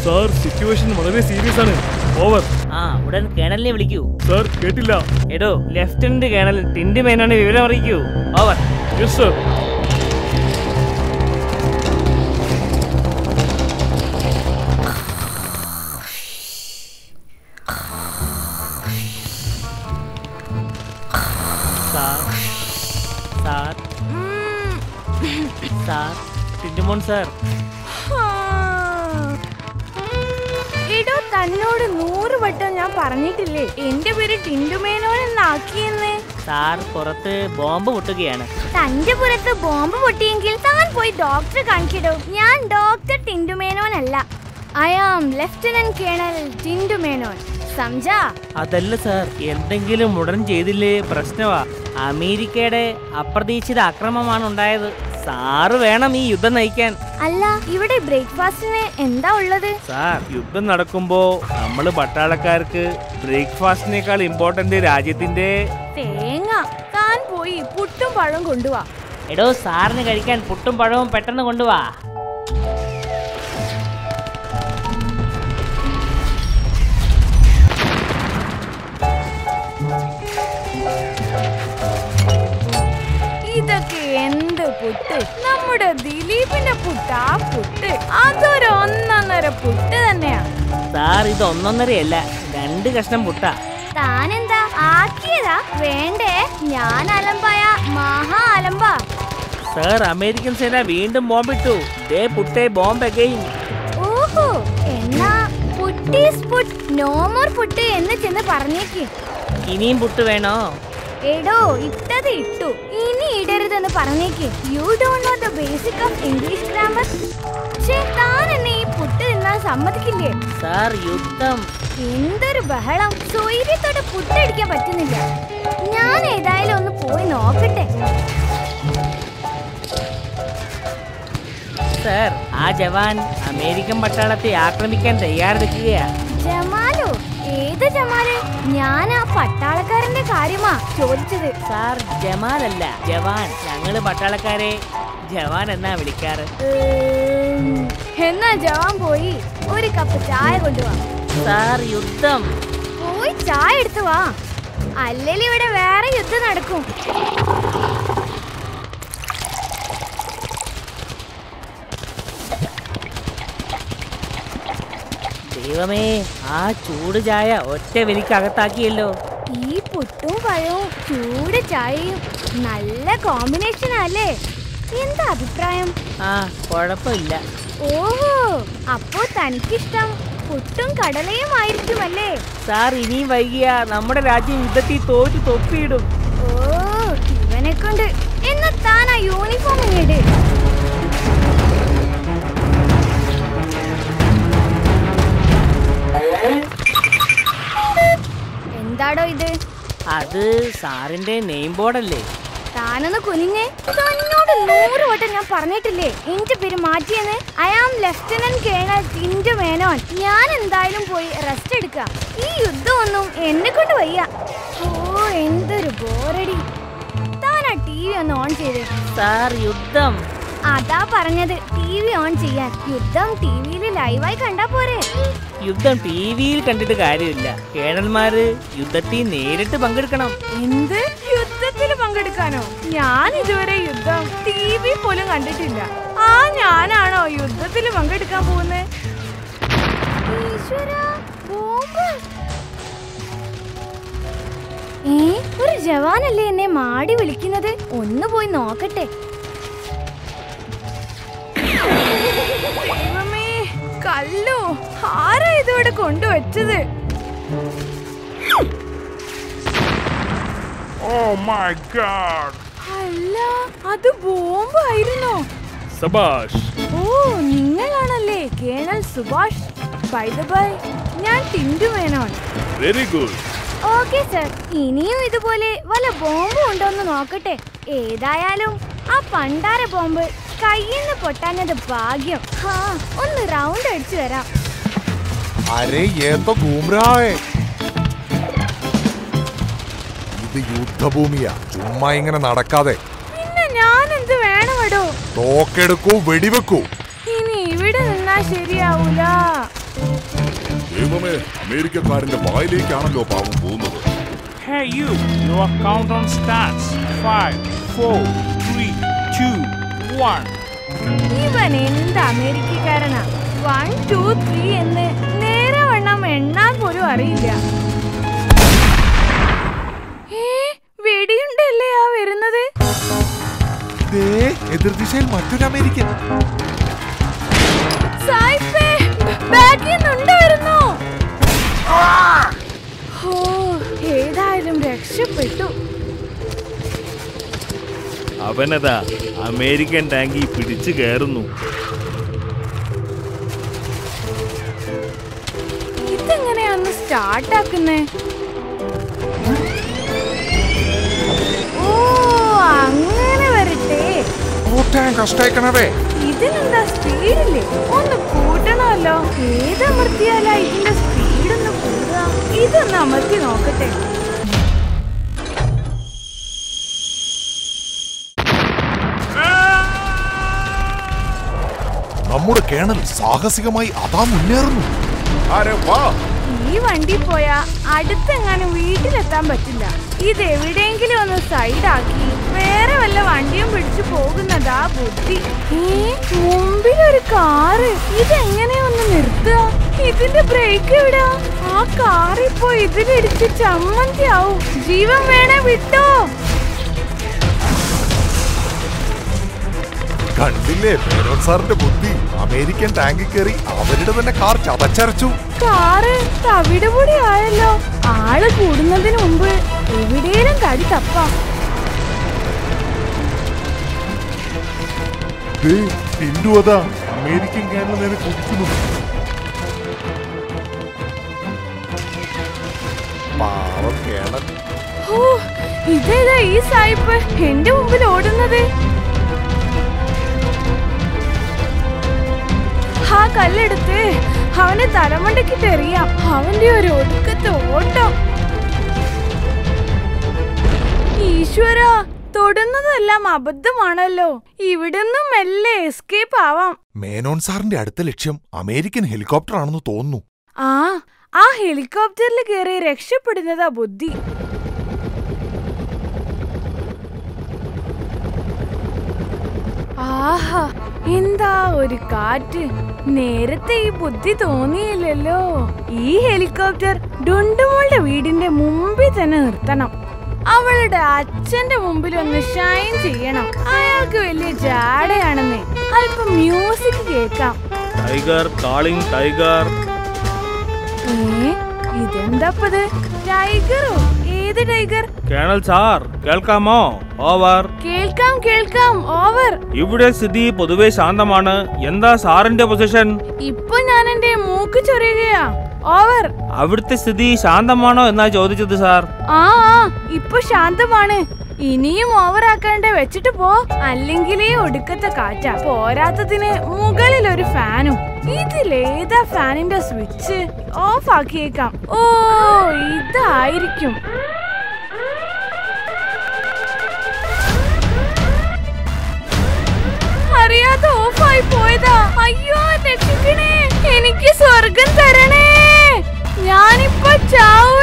Sir situation വളരെ serious ആണ്. Over. ഉടൻ കേണലിനെ വിളിക്കൂ. സാർ കേട്ടില്ല. എടോ ലെഫ്റ്റനന്റ് കേണൽ ടിന്റുമേനോനെ വിവരം അറിയിക്കൂ. Over. Yes sir. Tintumon sir. എടോ തന്നോട് 100 വട്ടം ഞാൻ പറഞ്ഞിട്ടില്ലേ എന്റെ പേര് ടിന്റുമേനോൻ എന്നാക്കിയെന്ന്. സാർ പുറത്ത് ബോംബ് പൊട്ടുകയാണ്. തന്റെ പുറത്ത് ബോംബ് പൊട്ടിയെങ്കിൽ താൻ പോയി ഡോക്ടറെ കാണിക്കടോ. ഞാൻ ഡോക്ടർ ടിന്റുമേനോൻ അല്ല. I am lieutenant colonel Tintumenon. സംജാ? അതല്ല സാർ, എന്തെങ്കിലും ഉടൻ ചെയ്തില്ലേ പ്രശ്നമാ. അമേരിക്കയുടെ അപ്രതീക്ഷിത ആക്രമണമാണ് ഉണ്ടായത്. സാറ് വേണം ഈ യുദ്ധം നയിക്കാൻ. അല്ല, ഇവിടെ ബ്രേക്ക്ഫാസ്റ്റിന് എന്താ ഉള്ളത്? സാർ, യുദ്ധം നടക്കുമ്പോ നമ്മള് പട്ടാളക്കാർക്ക് ബ്രേക്ക്ഫാസ്റ്റിനേക്കാൾ ഇമ്പോർട്ടന്റ് രാജ്യത്തിന്റെ തേങ്ങ. താൻ പോയി പുട്ടും പഴവും കൊണ്ടുവാ. എടോ സാറിന് കഴിക്കാൻ പുട്ടും പഴവും പെട്ടെന്ന് കൊണ്ടുവാ. ഇതൊക്കെ എന്ത് പുട്ട്? നമ്മുടെ ദിലീപിന്റെ പുട്ടാ പുട്ട്. അതൊരു 1.5 പുട്ട് തന്നെയാ. സാർ, ഇത് 1.5 2 കഷ്ണം പുട്ടാ. താനെന്താ ആക്കിയതാ? വേണ്ടേ, ഞാൻ അലമ്പായ മഹാ അലമ്പാ. സാർ, അമേരിക്കൻ സേന വീണ്ടും ബോംബിട്ടു. ദേ പുട്ടേ ബോംബ് അഗൈൻ. ഓഹോ, എന്നാ പുട്ടീസ് പുട്ട്, നോ മോർ പുട്ട് എന്ന് ചെന്ന് പറഞ്ഞേക്ക്. ഇനിയും പുട്ട് വേണോ? എടോ ഇട്ടത് ഇട്ടു, ഇനി ഇടരുതെന്ന് പറഞ്ഞേക്ക്. You don't know the basic of English grammar. താൻ എന്നെ ഈ പുട്ട് തിന്നാൻ സമ്മതിക്കില്ലേ? സാർ, യുദ്ധം. എന്തൊരു ബഹളം. സ്വൈര്യത്തോടെ പുട്ടടിക്കാൻ പറ്റുന്നില്ല. ഞാൻ ഏതായാലും ഒന്ന് പോയി നോക്കട്ടെ. സാർ, ആ ജവാൻ അമേരിക്കൻ പട്ടാളത്തെ ആക്രമിക്കാൻ തയ്യാറെടുക്കുകയാ. ജമാലോ? ഏത് ജമാല്? ഞാൻ ആ പട്ടാളക്കാരന്റെ കാര്യമാ ചോദിച്ചത്. സാർ, ജമാലല്ല, ജവാൻ. ഞങ്ങള് പട്ടാളക്കാരെ ജവാൻ എന്നാ വിളിക്കാറ്. എന്നാ ജവാൻ പോയി ഒരു കപ്പ് ചായ കൊണ്ടുവാ. സാർ, യുദ്ധം. പോയി ചായ എടുത്തു വാ, അല്ലെങ്കിൽ ഇവിടെ വേറെ യുദ്ധം നടക്കും. ദൈവമേ, ആ ചൂട് ചായ ഒറ്റ വലിക്ക് അകത്താക്കിയല്ലോ. ഈ പുട്ടും പഴവും ചൂട് ചായയും നല്ല കോമ്പിനേഷൻ അല്ലേ? എന്താ അഭിപ്രായം? കുഴപ്പമില്ല. ഓഹോ, അപ്പോ തനിക്കിഷ്ടം പുട്ടും കടലയും ആയിരിക്കുമല്ലേ? സാർ, ഇനിയും വൈകിയ നമ്മുടെ രാജ്യം യുദ്ധത്തിൽ തോറ്റു തൊപ്പിയിടും. ഓ, ഇവനെ കൊണ്ട്. എന്നാ താൻ ആ യൂണിഫോം ഇങ്ങട്. എന്താടോ ഇത്? അത് സാറിന്റെ നെയിം ബോർഡല്ലേ? താനൊന്ന് കുനിഞ്ഞേ. തന്നോട് 100 വട്ടം ഞാൻ പറഞ്ഞിട്ടില്ലേ എന്റെ പേര് മാറ്റിയെന്ന്. I am lieutenant colonel Tintumenon. ഞാൻ എന്തായാലും പോയി റെസ്റ്റ് എടുക്കാം. ഈ യുദ്ധമൊന്നും എന്നെ കൊണ്ട് വയ്യ. ഓ, എന്തൊരു ബോറടി. താൻ ആ TV ഒന്ന് ഓൺ ചെയ്തേ. സാർ, യുദ്ധം. അതാ പറഞ്ഞത്, TV ഓൺ ചെയ്യാൻ. യുദ്ധം TVയിൽ ലൈവായി കണ്ടാ പോരെ? യുദ്ധം TVയിൽ കണ്ടിട്ട് കാര്യമില്ല. കേണൽമാര് യുദ്ധത്തിൽ നേരിട്ട് പങ്കെടുക്കണം. എന്ത്? യുദ്ധത്തിൽ പങ്കെടുക്കാനോ? ഞാൻ ഇതുവരെ യുദ്ധം TV പോലും കണ്ടിട്ടില്ല. ഞാനാണോ യുദ്ധത്തിൽ പങ്കെടുക്കാൻ പോകുന്നത്? ഒരു ജവാനല്ലേ എന്നെ മാടി വിളിക്കുന്നത്? ഒന്ന് പോയി നോക്കട്ടെ. കല്ലോ, ആരാ ഇതോടെ കൊണ്ടുവച്ചത്? അല്ല, അത് ബോംബായിരുന്നോ? സബാഷ്. ഓ, നിങ്ങളാണല്ലേ colonel Subhash. By the by, ഞാൻ Tintumenon. Very good. Okay sir, ഇനിയും ഇതുപോലെ വല്ല ബോംബും ഉണ്ടോന്ന് നോക്കട്ടെ. ഏതായാലും ആ പണ്ടാര ബോംബ് കയ്യിന്ന് പൊട്ടാഞ്ഞത് ഭാഗ്യം. ഒന്ന് റൗണ്ട് അടിച്ചു വരാം. ഇത് യുദ്ധഭൂമിയാ, ചുമ്മാ ഇങ്ങനെ നടക്കാതെ. പിന്നെ ഞാൻ എന്ത് വേണമടോ? തോക്കെടുക്കൂ, വെടിവെക്കൂ. ഇനി ഇവിടെ നിന്നാ ശരിയാവൂല. ദൈവമേ, അമേരിക്കക്കാരന്റെ വായിലേക്കാണല്ലോ പാവം പോകുന്നത്. Hey you, your countdown starts. 5, 4, 3, 2, 1. ഇവൻ എന്ത് അമേരിക്കക്കാരനാ? 1, 2, 3 എന്ന് നേരെ വണ്ണം എണ്ണാൻ പോലും അറിയില്ല. വെടിയുണ്ടല്ലേ ആ വരുന്നത്? എതിർദിശയിൽ മറ്റൊരു അമേരിക്കൻ. ഏതായാലും രക്ഷപ്പെട്ടു. അവനതാ അമേരിക്കൻ ടാങ്കി പിടിച്ചു കയറുന്നു. ഇതെങ്ങനെയാന്ന് സ്റ്റാർട്ടാക്കുന്നേ? ഓ, അങ്ങനെ വരട്ടെ. ഇതിനെന്താ സ്പീഡില്ലേ? ഒന്ന് കൂട്ടണമല്ലോ. ഏതമർത്തിയാലാ ഇതിന്റെ സ്പീഡൊന്ന് കൂടുക? ഇതൊന്ന് അമർത്തി നോക്കട്ടെ. നമ്മുടെ കേണൽ സാഹസികമായി അതാ മുന്നേറുന്നു. ഈ വണ്ടി പോയാ അടുത്തെങ്ങാനും വീട്ടിലെത്താൻ പറ്റില്ല. ഇതെവിടെയെങ്കിലും ഒന്ന് സൈഡാക്കി വേറെ വല്ല വണ്ടിയും പിടിച്ചു പോകുന്നതാ ബുദ്ധി. മുമ്പിലൊരു കാറ്. ഇതെങ്ങനെയൊന്ന് നിർത്തുക? ഇതിന്റെ ബ്രേക്ക് എവിടാ? ആ കാറിപ്പോ ഇതിലിടിച്ച് ചമ്മന്തിയാവും. ജീവൻ വേണേ വിട്ടോ. കണ്ടില്ലേ മേനോൻ സാറിന്റെ ബുദ്ധി? അമേരിക്കൻ ടാങ്കിൽ കയറി അവരുടെ തന്നെ കാർ ചതച്ചരച്ചു. കാറ് തവിടുപൊടി ആയല്ലോ. ആള് കൂടുന്നതിന് മുമ്പ് എവിടെയും കടി തപ്പാം. ടിന്റു അതാ അമേരിക്കൻ കേരളം നേരെ കുടിക്കുന്നു. പാവം കേണൽ. ഇതേതാ ഈ സായിപ്പ് എന്റെ മുമ്പിൽ ഓടുന്നത്? ആ കല്ലെടുത്ത് അവനെ തലമണ്ടക്കിട്ട് എറിയാം. അവന്റെ ഒരു ഒടുക്കത്തെ ഓട്ടം. ഈശ്വര, തൊടുന്നതെല്ലാം അബദ്ധമാണല്ലോ. ഇവിടുന്ന് മെല്ലെ എസ്കേപ്പ് ആവാം. മേനോൻ സാറിന്റെ അടുത്ത ലക്ഷ്യം അമേരിക്കൻ ഹെലികോപ്റ്റർ ആണെന്ന് തോന്നുന്നു. ആ ഹെലികോപ്റ്ററിൽ കയറി രക്ഷപ്പെടുന്നതാ ബുദ്ധി. ആഹാ, എന്താ ഒരു കാറ്റ്! നേരത്തെ ഈ ബുദ്ധി തോന്നിയില്ലല്ലോ. ഈ ഹെലികോപ്റ്റർ ഡുണ്ടുമോളുടെ വീടിന്റെ മുമ്പിൽ തന്നെ നിർത്തണം. അവളുടെ അച്ഛന്റെ മുമ്പിൽ ഒന്ന് ഷൈൻ ചെയ്യണം. അയാൾക്ക് വലിയ ജാടയാണെന്നേ. അല്പം മ്യൂസിക് കേൾക്കാം. Tiger calling tiger. ഇതെന്താപ്പത്? ടൈഗറോ? ഏത് ടൈഗർ? കേണൽ സാർ കേൾക്കാമോ? ഓവർ. കേൾക്കാം. ഓവർ. ഇവിടെ സ്ഥിതി പൊതുവെ ശാന്തമാണ്. എന്താ സാറിന്റെ പൊസിഷൻ? ഇപ്പൊ ഞാൻ എന്റെ മൂക്ക് ചൊറിയുകയാ. ഓവർ. അവിടുത്തെ സ്ഥിതി ശാന്തമാണോ എന്നാ ചോദിച്ചത് സാർ. ഇപ്പൊ ശാന്തമാണ്. ഇനിയും ഓവറാക്കാണ്ട് വെച്ചിട്ട് പോ. അല്ലെങ്കിലേ ഒടുക്കത്തെ കാറ്റാ. പോരാത്തതിന് മുകളിൽ ഒരു ഫാനും. ഇതിലേതാ ഫാനിന്റെ സ്വിച്ച്? ഓഫ് ആക്കിയേക്കാം. ഓ, ഇതായിരിക്കും. അറിയാതെ ഓഫായി പോയതാ. അയ്യോ, രക്ഷിക്കണേ. എനിക്ക് സ്വർഗം തരണേ. ഞാനിപ്പോ ചാവും.